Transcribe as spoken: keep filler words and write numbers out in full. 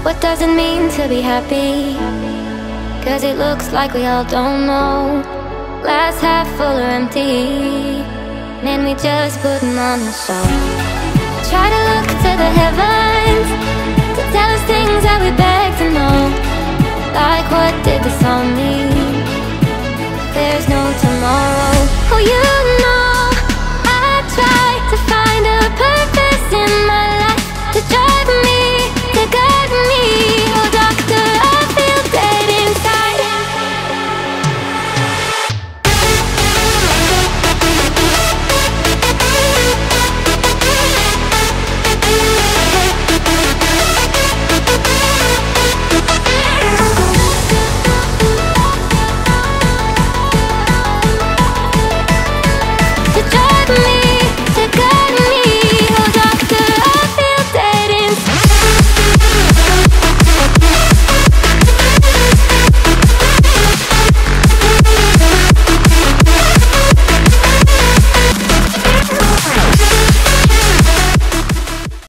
What does it mean to be happy? Cause it looks like we all don't know. Glass half full or empty, man, we just putting on a show. Try to look to the heavens to tell us things that we beg to know. Like what did the song mean? There's no tomorrow. Oh, you